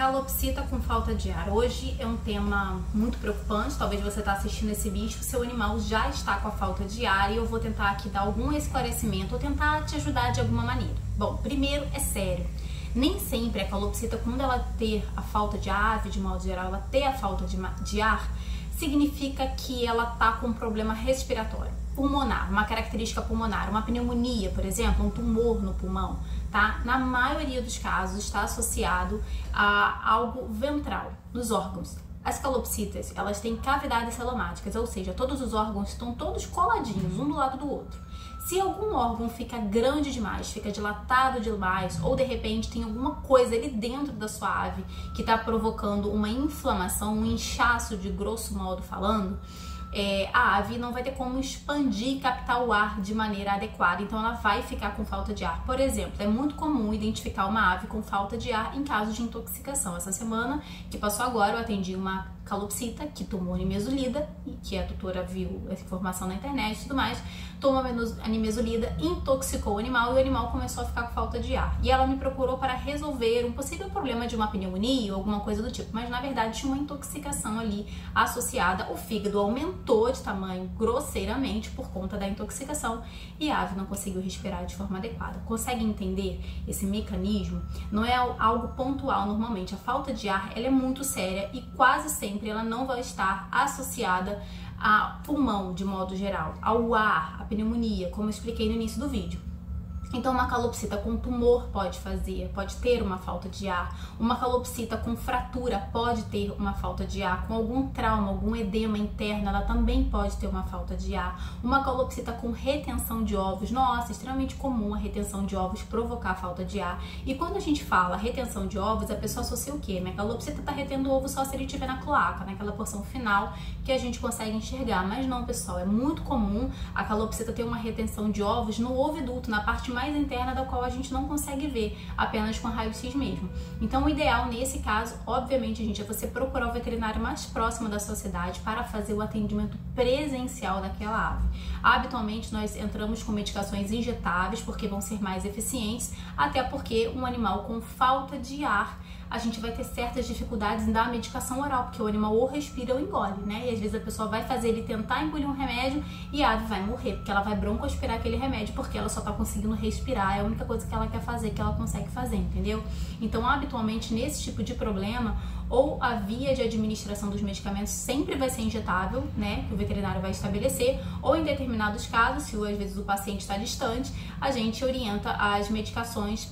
Calopsita com falta de ar. Hoje é um tema muito preocupante. Talvez você está assistindo esse vídeo, seu animal já está com a falta de ar e eu vou tentar aqui dar algum esclarecimento ou tentar te ajudar de alguma maneira. Bom, primeiro é sério. Nem sempre a calopsita, quando ela ter a falta de ave, de modo geral, ela ter a falta de ar, significa que ela está com um problema respiratório, pulmonar, uma característica pulmonar, uma pneumonia, por exemplo, um tumor no pulmão, tá? Na maioria dos casos está associado a algo ventral, nos órgãos. As calopsitas, elas têm cavidades celomáticas, ou seja, todos os órgãos estão todos coladinhos, um do lado do outro. Se algum órgão fica grande demais, fica dilatado demais, ou de repente tem alguma coisa ali dentro da sua ave que está provocando uma inflamação, um inchaço, de grosso modo falando, a ave não vai ter como expandir e captar o ar de maneira adequada, então ela vai ficar com falta de ar. Por exemplo, é muito comum identificar uma ave com falta de ar em caso de intoxicação. Essa semana que passou agora eu atendi uma calopsita que tomou nimesulida, que a tutora viu essa informação na internet e tudo mais, tomou a nimesulida, intoxicou o animal e o animal começou a ficar com falta de ar. E ela me procurou para resolver um possível problema de uma pneumonia ou alguma coisa do tipo, mas na verdade tinha uma intoxicação ali associada, o fígado aumentou de tamanho grosseiramente por conta da intoxicação e a ave não conseguiu respirar de forma adequada. Consegue entender esse mecanismo? Não é algo pontual normalmente, a falta de ar ela é muito séria e quase sempre ela não vai estar associada a pulmão de modo geral, ao ar, a pneumonia, como eu expliquei no início do vídeo. Então uma calopsita com tumor pode ter uma falta de ar, uma calopsita com fratura pode ter uma falta de ar, com algum trauma, algum edema interno, ela também pode ter uma falta de ar, uma calopsita com retenção de ovos, nossa, extremamente comum a retenção de ovos provocar falta de ar. E quando a gente fala retenção de ovos, a pessoa associa o quê? Minha calopsita tá retendo ovo só se ele estiver na cloaca, naquela porção final que a gente consegue enxergar, mas não, pessoal, é muito comum a calopsita ter uma retenção de ovos no oviduto, na parte mais interna da qual a gente não consegue ver, apenas com raio-x mesmo. Então o ideal nesse caso, obviamente, gente, é você procurar o veterinário mais próximo da sua cidade para fazer o atendimento presencial daquela ave. Habitualmente nós entramos com medicações injetáveis porque vão ser mais eficientes, até porque um animal com falta de ar a gente vai ter certas dificuldades em dar a medicação oral, porque o animal ou respira ou engole, né? E às vezes a pessoa vai fazer ele tentar engolir um remédio e a ave vai morrer, porque ela vai broncoaspirar aquele remédio porque ela só tá conseguindo respirar, é a única coisa que ela quer fazer, que ela consegue fazer, entendeu? Então, habitualmente, nesse tipo de problema, ou a via de administração dos medicamentos sempre vai ser injetável, né? Que o veterinário vai estabelecer, ou em determinados casos, se às vezes o paciente está distante, a gente orienta as medicações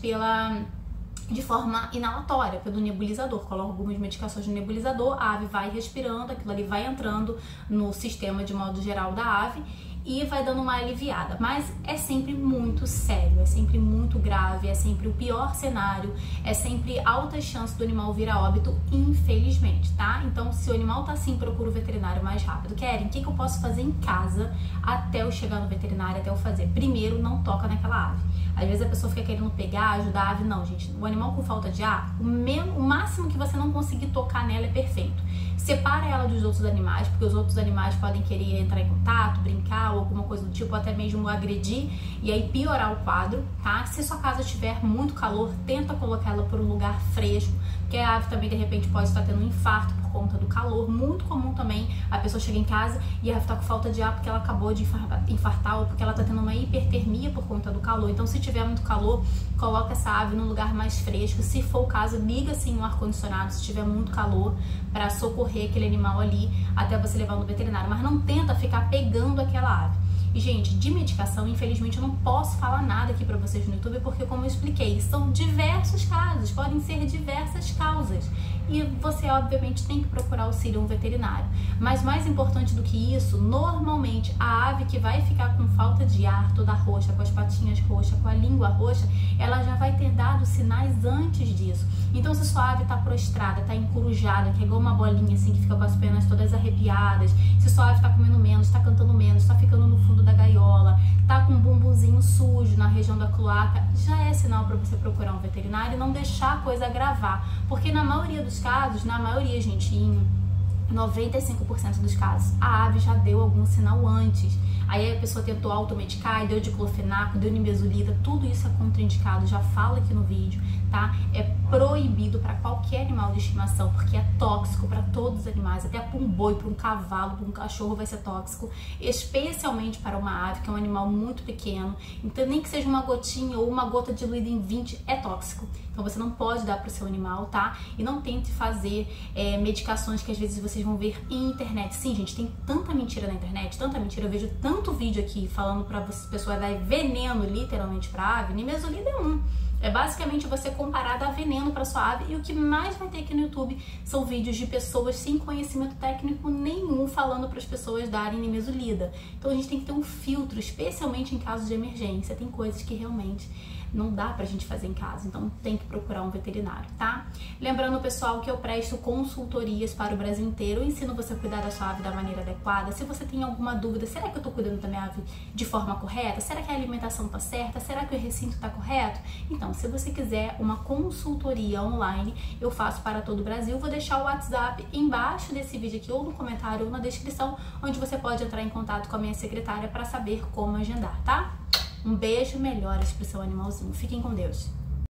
de forma inalatória, pelo nebulizador. Coloca algumas medicações no nebulizador, a ave vai respirando, aquilo ali vai entrando no sistema de modo geral da ave e vai dando uma aliviada, mas é sempre muito sério, é sempre muito grave, é sempre o pior cenário, é sempre altas chances do animal vir a óbito, infelizmente, tá? Então, se o animal tá assim, procura o veterinário mais rápido. Keren, o que eu posso fazer em casa até eu chegar no veterinário, até eu fazer? Primeiro, não toca naquela ave. Às vezes a pessoa fica querendo pegar, ajudar a ave. Não, gente, o animal com falta de ar, o máximo que você não conseguir tocar nela é perfeito. Separa ela dos outros animais, porque os outros animais podem querer entrar em contato, brincar ou alguma coisa do tipo, ou até mesmo agredir e aí piorar o quadro, tá? Se sua casa tiver muito calor, tenta colocar ela por um lugar fresco, porque a ave também de repente pode estar tendo um infarto por conta do calor. Muito comum também a pessoa chega em casa e a ave tá com falta de ar porque ela acabou de infartar ou porque ela tá tendo uma hipertermia por conta do calor. Então, se tiver muito calor, coloca essa ave num lugar mais fresco. Se for o caso, liga sim o ar-condicionado se tiver muito calor para socorrer aquele animal ali até você levar no veterinário. Mas não tenta ficar pegando aquela ave. E, gente, de medicação, infelizmente, eu não posso falar nada aqui pra vocês no YouTube, porque, como eu expliquei, são diversos casos, podem ser diversas causas. E você, obviamente, tem que procurar auxílio um veterinário. Mas, mais importante do que isso, normalmente, a ave que vai ficar com falta de ar, toda roxa, com as patinhas roxas, com a língua roxa, ela já vai ter dado sinais antes disso. Então, se sua ave tá prostrada, tá encurujada, que é igual uma bolinha, assim, que fica com as penas todas arrepiadas, se sua ave tá comendo menos, tá cantando menos, tá ficando no fundo da gaiola, tá com um bumbumzinho sujo na região da cloaca, já é sinal para você procurar um veterinário e não deixar a coisa agravar, porque na maioria dos casos, gente, em 95% dos casos, a ave já deu algum sinal antes. Aí a pessoa tentou automedicar, deu diclofenaco, deu nimesulida, tudo isso é contraindicado, já falo aqui no vídeo, tá? É proibido para qualquer animal animal de estimação, porque é tóxico para todos os animais, até para um boi, para um cavalo, para um cachorro vai ser tóxico, especialmente para uma ave, que é um animal muito pequeno. Então, nem que seja uma gotinha ou uma gota diluída em 20 é tóxico. Então, você não pode dar para o seu animal, tá? E não tente fazer medicações que às vezes vocês vão ver em internet. Sim, gente, tem tanta mentira na internet, tanta mentira. Eu vejo tanto vídeo aqui falando para as pessoas dar veneno literalmente para ave. Nimesulida é um. É basicamente você comparar dar veneno para sua ave, e o que mais vai ter aqui no YouTube são vídeos de pessoas sem conhecimento técnico nenhum falando para as pessoas darem nimesulida. Então a gente tem que ter um filtro, especialmente em casos de emergência. Tem coisas que realmente não dá pra gente fazer em casa, então tem que procurar um veterinário, tá? Lembrando, pessoal, que eu presto consultorias para o Brasil inteiro, eu ensino você a cuidar da sua ave da maneira adequada. Se você tem alguma dúvida, será que eu tô cuidando da minha ave de forma correta? Será que a alimentação tá certa? Será que o recinto tá correto? Então, se você quiser uma consultoria online, eu faço para todo o Brasil. Vou deixar o WhatsApp embaixo desse vídeo aqui, ou no comentário, ou na descrição, onde você pode entrar em contato com a minha secretária para saber como agendar, tá? Um beijo, melhoras pro seu animalzinho. Fiquem com Deus.